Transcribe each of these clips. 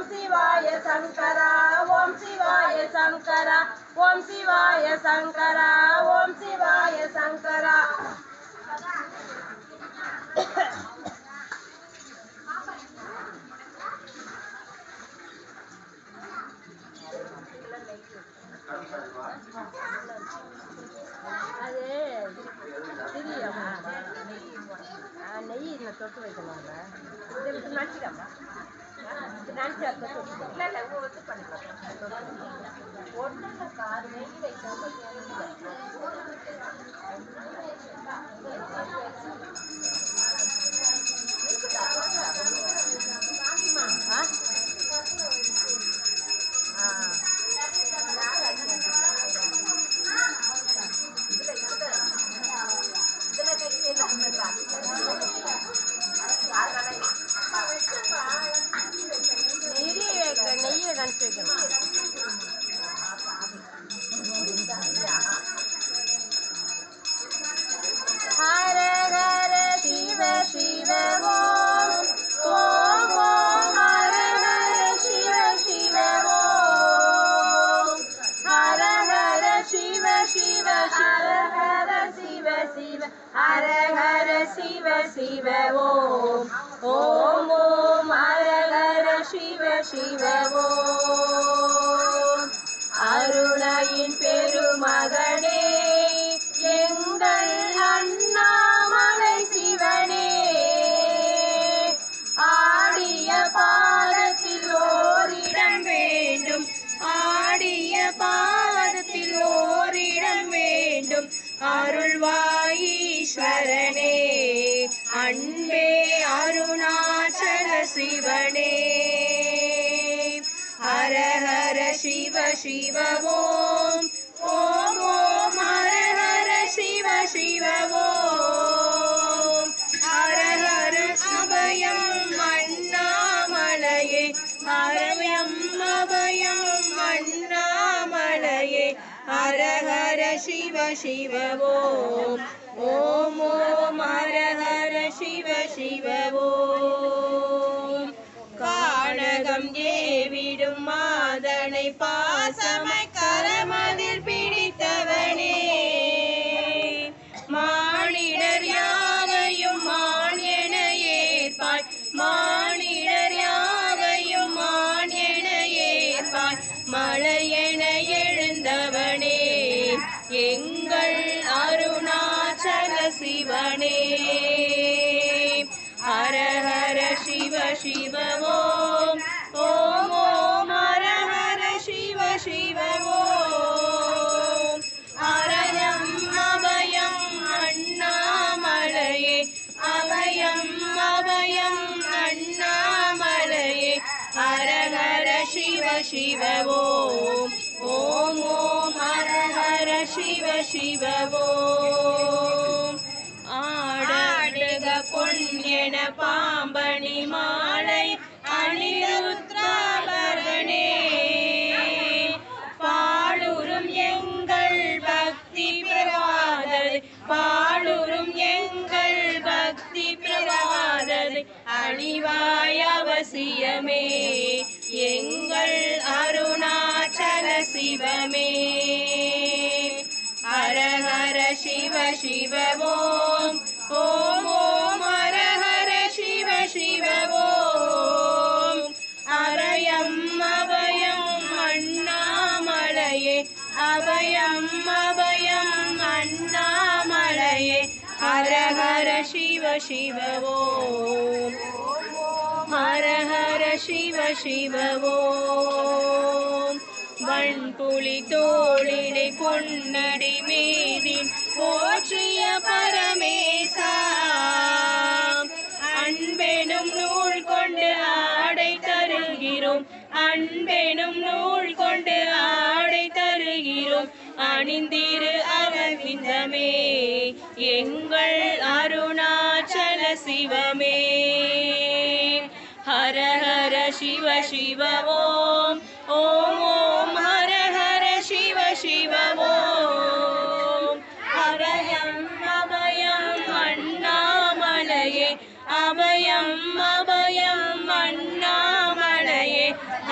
Shivaya Sankara, Om Shivaya Sankara, Om Shivaya Sankara, Om Shivaya Sankara. அது தெரியுமா நெய் இதில் தொட்டு வைக்கணும்ல இதை விட்டு நினச்சிடாமா நினச்சி அதை தொட்டு இல்லை இல்லை ஒத்து பண்ணிக்கலாம் ஒன்றும் கார் நெய் வைக்காம நெய்யை கணிச்சு வைக்கணும். ஹர ஹர சிவ சிவ ஓம் ஓம் ஓம் ஹர ஹர சிவ சிவ ஓம் ஹர ஹர சிவ சிவ ஹர ஹர சிவ சிவ ஹர ஹர சிவ சிவ ஓம் ஓம் ஓம் ஹர ஹர சிவ சிவ ஓம் அருணையின் பெருமகனே எங்கள் அண்ணாமலை சிவனே ஆடிய பாதத்தில் ஓரிடம் வேண்டும் ஆடிய பாதத்தில் ஓரிடம் வேண்டும் அருள்வாயீஸ்வரனே அன்பே அருணாச்சல சிவனே ஹர ஹர சிவ சிவ ஓம் ஓம் ஓம் ஹர ஹர சிவ சிவ ஓம் ஹர ஹர அபயம் அண்ணாமலையே அபயம் அபயம் அண்ணாமலையே ஹர ஹர சிவ சிவ ஓம் ஓம் ஓம் ஹர ஹர சிவ சிவ ஓம் கானகம் ஏவிடும் மாதனை பாசமை கரமதில் பிடித்தவனே மானிடர் யாவையும் மான் என ஏற்பாய் மானிடர் யாவையும் மான் என ஏற்பாய் மலை என எழுந்தவனே எங்கள் அருணாச்சல சிவனே ஹர ஹர சிவ சிவ ஓம் ஓம் ஓம் ஹர ஹர சிவ சிவ ஓம் அபயம் அபயம் அண்ணாமலையே அபயம் அபயம் அண்ணாமலையே ஹர ஹர சிவ சிவ ஓம் ஓம் ஓம் ஹர ஹர சிவ சிவ ஓம் ஆடாடுக பொன்யன பாம்பணி மாலை அணிருத்ராபரணே பாடுறும் எங்கள் பக்தி பிரவாதது பாடுறும் எங்கள் பக்தி பிரவாதது அணிவாய் அவசியமே எங்கள் அருணாச்சல சிவமே ஹர ஹர சிவ சிவ ஓம் ஓம் ஓம் ஹர ஹர சிவ சிவ ஓம் அபயம் அபயம் அண்ணாமலையே அபயம் அபயம் அண்ணாமலையே ஹர ஹர சிவ சிவ ஓம் ஹர ஹர சிவ சிவ ஓம் வன்புலி தோளினை பொன்னடி மீதின் போற்றிய பரமேசா அன்பெனும் நூல் கொண்டு ஆடை தருகிறோம் அன்பெனும் நூல் கொண்டு ஆடை தருகிறோம் அணிந்திரு அரவிந்தமே எங்கள் அருணாச்சல சிவமே ஹர ஹர சிவ சிவ ஓம் ஓம் ஓம் ஹர ஹர சிவ சிவ ஓம் அபயம் அபயம் அண்ணாமலையே அபயம் அபயம் அண்ணாமலையே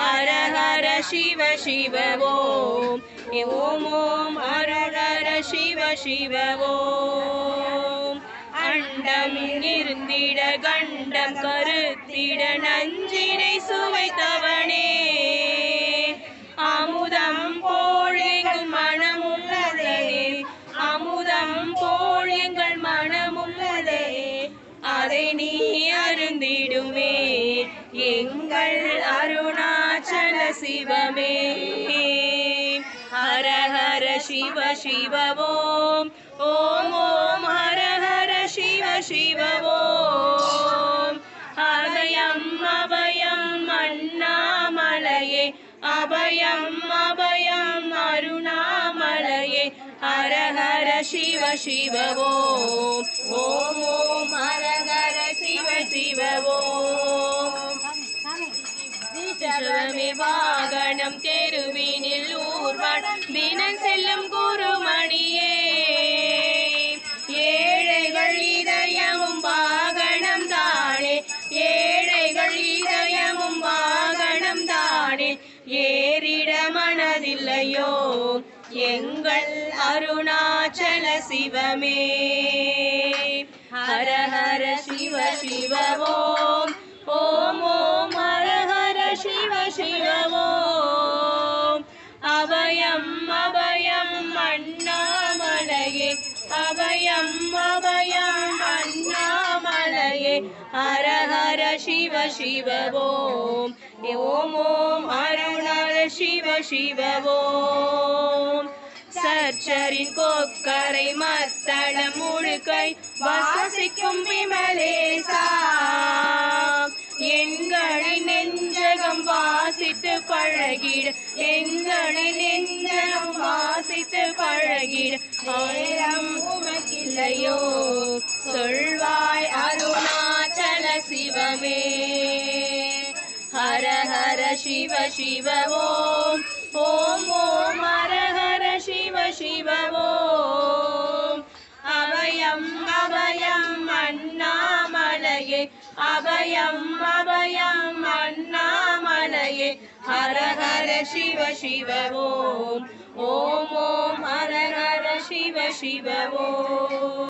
சிவ சிவ ஓம். ஓம் ஓம் ஹர ஹர சிவ சிவ ஓம். அண்டம் இருந்திட கண்டம் கருத்திட நஞ்சினை சுவைத்தவனே, அமுதம் போல் எங்கள் மனம் உள்ளதே, அமுதம் போல் எங்கள் மனம் உள்ளதே, அதை நீ அருந்திடுமே எங்கள் அருணாச்சல சிவமே. ஹர ஹர சிவ சிவ ஓம். ஓம் ஓம் ஹர ஹர சிவ சிவ ஓம். அபயம் அபயம் அண்ணாமலையே, அபயம் அபயம் அருணாமலையே, ஹர ஹர சிவ சிவ ஓம். ஓம் ஓம் ஹர ஹர சிவ சிவ ஓம். சிவமே வாகனம் தெருவினில் ஊர்வன் தினம் செல்லும் குருமணியே, ஏழைகள் இதயமும் வாகனம் தானே, ஏழைகள் இதயமும் வாகனம் தானே, ஏறிட மனதில்லையோ எங்கள் அருணாச்சல சிவமே. ஹர ஹர சிவ சிவ ஓம். ஓம் ஓம் ஹர ஹர சிவ சிவ ஓம். அபயம் அபயம் அண்ணாமலையே, அபயம் அபயம் அண்ணாமலையே, ஹர ஹர சிவ சிவ ஓம். ஓம் ஓம் அருணார சிவ சிவ ஓம். சர்ச்சரின் கொக்கரை மத்தளம் முழுக்கை வாசிக்கும் விமலேசா, எங்களின் நெஞ்சகம் வாசித்து பழகிட, எங்களின் நெஞ்சகம் வாசித்து பழகிட, ஆயிரம் உமக்கில்லையோ சொல்வாய் அருணாச்சல சிவமே. ஹர ஹர சிவ சிவ ஓம். ஓம் ஓம் ஹர ஹர சிவ சிவ ஓம். அபயம் அபயம் அண்ணாமலையே, அபயம் அபயம் அண்ணாமலையே, ஹர ஹர சிவ சிவ ஓம். ஓம் ஓம் ஹர ஹர சிவ சிவ ஓம்.